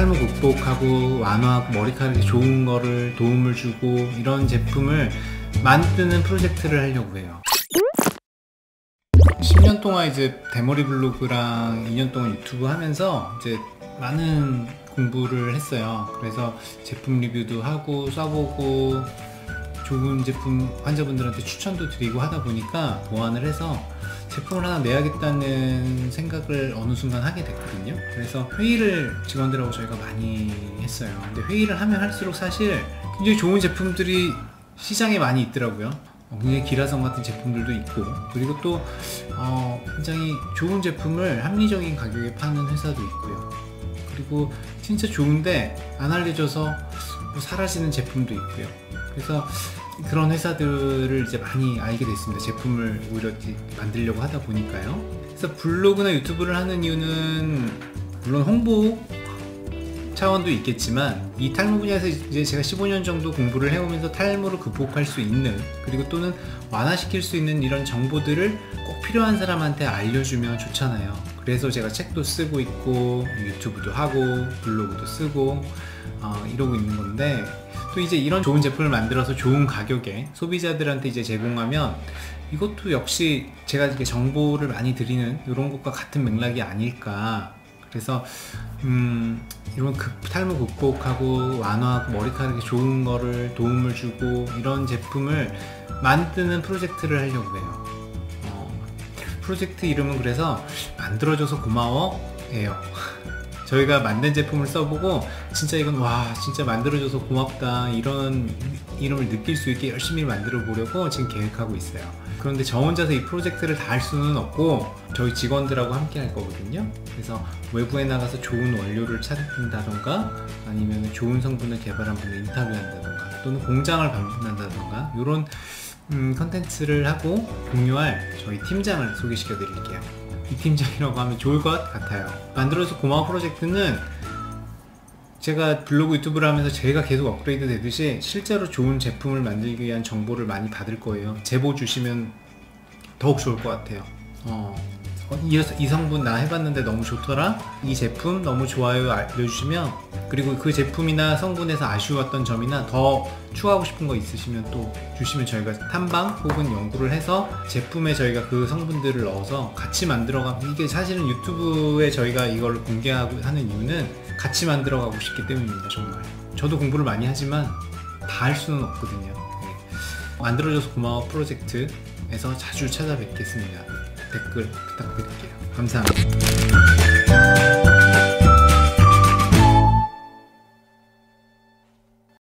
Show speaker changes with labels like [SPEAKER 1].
[SPEAKER 1] 탈모 극복하고 완화하고 머리카락이 좋은 거를 도움을 주고 이런 제품을 만드는 프로젝트를 하려고 해요. 10년 동안 이제 대머리 블로그랑 2년 동안 유튜브 하면서 이제 많은 공부를 했어요. 그래서 제품 리뷰도 하고 써보고 좋은 제품 환자분들한테 추천도 드리고 하다 보니까 보완을 해서 제품을 하나 내야겠다는 생각을 어느 순간 하게 됐거든요. 그래서 회의를 직원들하고 저희가 많이 했어요. 근데 회의를 하면 할수록 사실 굉장히 좋은 제품들이 시장에 많이 있더라고요. 굉장히 기라성 같은 제품들도 있고, 그리고 또 굉장히 좋은 제품을 합리적인 가격에 파는 회사도 있고요. 그리고 진짜 좋은데 안 알려져서 뭐 사라지는 제품도 있고요. 그래서 그런 회사들을 이제 많이 알게 됐습니다. 제품을 오히려 만들려고 하다 보니까요. 그래서 블로그나 유튜브를 하는 이유는 물론 홍보 차원도 있겠지만, 이 탈모 분야에서 이제 제가 15년 정도 공부를 해오면서 탈모를 극복할 수 있는, 그리고 또는 완화시킬 수 있는 이런 정보들을 꼭 필요한 사람한테 알려주면 좋잖아요. 그래서 제가 책도 쓰고 있고 유튜브도 하고 블로그도 쓰고 이러고 있는 건데, 또 이제 이런 좋은 제품을 만들어서 좋은 가격에 소비자들한테 이제 제공하면 이것도 역시 제가 이렇게 정보를 많이 드리는 이런 것과 같은 맥락이 아닐까. 그래서 이런 탈모 극복하고 완화하고 머리카락이 좋은 거를 도움을 주고 이런 제품을 만드는 프로젝트를 하려고 해요. 프로젝트 이름은 그래서 만들어줘서 고마워 예요. 저희가 만든 제품을 써보고 진짜 이건 와 진짜 만들어줘서 고맙다 이런 이름을 느낄 수 있게 열심히 만들어 보려고 지금 계획하고 있어요. 그런데 저 혼자서 이 프로젝트를 다 할 수는 없고 저희 직원들하고 함께 할 거거든요. 그래서 외부에 나가서 좋은 원료를 찾는다던가 아니면 좋은 성분을 개발한 분을 인터뷰한다던가 또는 공장을 방문한다던가 이런 컨텐츠를 하고 공유할 저희 팀장을 소개시켜 드릴게요. 이 팀장이라고 하면 좋을 것 같아요. 만들어서 고마워 프로젝트는 제가 블로그 유튜브를 하면서 제가 계속 업그레이드 되듯이 실제로 좋은 제품을 만들기 위한 정보를 많이 받을 거예요. 제보 주시면 더욱 좋을 것 같아요. 이 성분 나 해봤는데 너무 좋더라, 이 제품 너무 좋아요 알려주시면, 그리고 그 제품이나 성분에서 아쉬웠던 점이나 더 추가하고 싶은 거 있으시면 또 주시면 저희가 탐방 혹은 연구를 해서 제품에 저희가 그 성분들을 넣어서 같이 만들어가고, 이게 사실은 유튜브에 저희가 이걸 공개하고 하는 이유는 같이 만들어가고 싶기 때문입니다. 정말 저도 공부를 많이 하지만 다 할 수는 없거든요. 네. 만들어줘서 고마워 프로젝트에서 자주 찾아뵙겠습니다. 댓글 부탁드릴게요. 감사합니다.